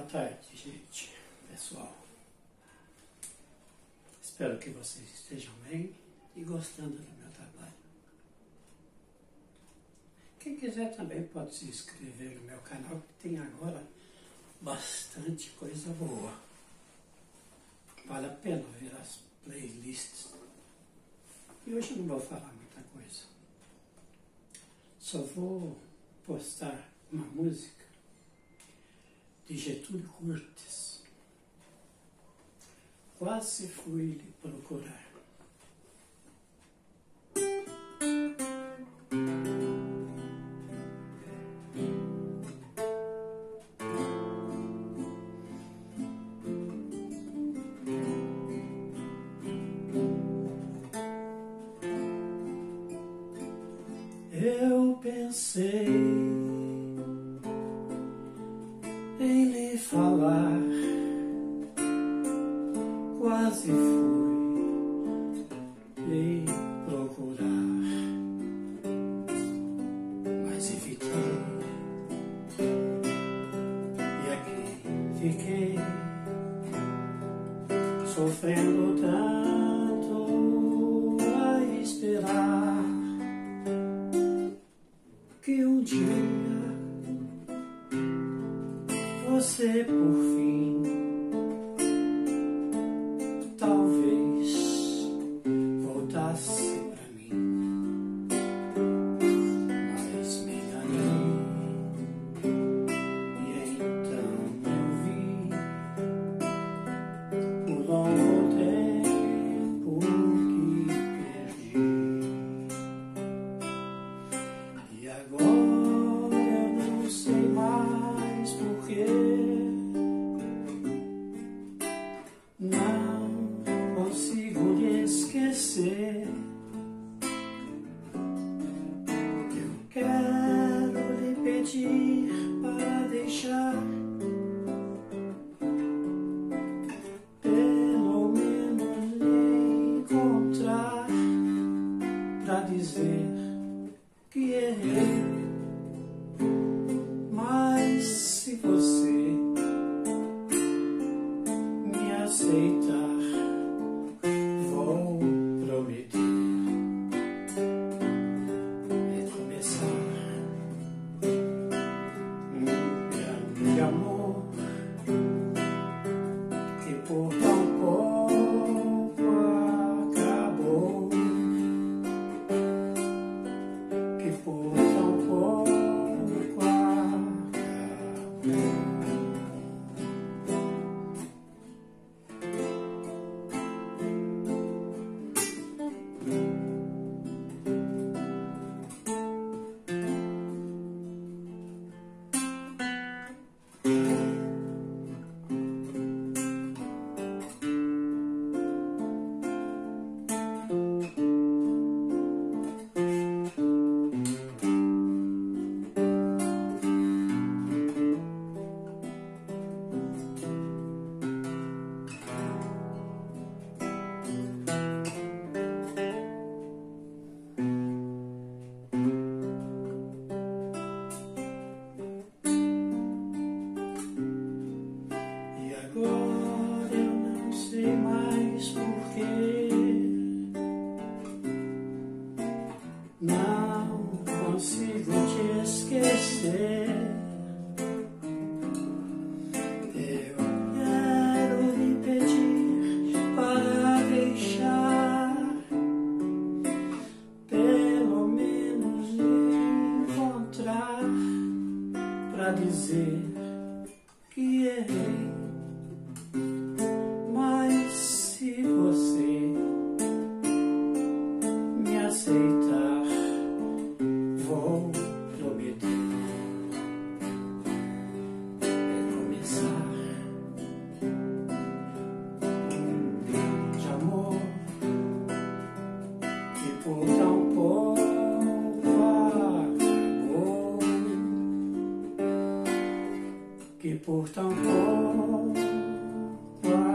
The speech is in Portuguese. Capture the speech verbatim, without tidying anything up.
tarde, gente, pessoal. Espero que vocês estejam bem e gostando do meu trabalho. Quem quiser também pode se inscrever no meu canal, que tem agora bastante coisa boa. Vale a pena ver as playlists. E hoje eu não vou falar muita coisa. Só vou postar uma música de Getúlio Cortes. Quase fui lhe procurar. Eu pensei em lhe falar, quase fui lhe procurar, mas evitei, e aqui fiquei, sofrendo tanto a esperar que um dia você por fim talvez voltasse pra mim, mas me enganei e então eu vi o longo tempo que perdi. E agora eu não sei mais porquê, não consigo lhe esquecer. Eu quero lhe pedir para deixar pelo menos lhe encontrar, pra dizer que errei. Mas se você me aceitar, vou prometer recomeçar um grande amor que por tão pouco acabou, que por tão pouco não consigo te esquecer. Eu quero lhe pedir para deixar pelo menos lhe encontrar, pra dizer que errei. Mas se você me aceitar, vou prometer recomeçar um grande amor que por tão pouco acabou, que por tão pouco acabou.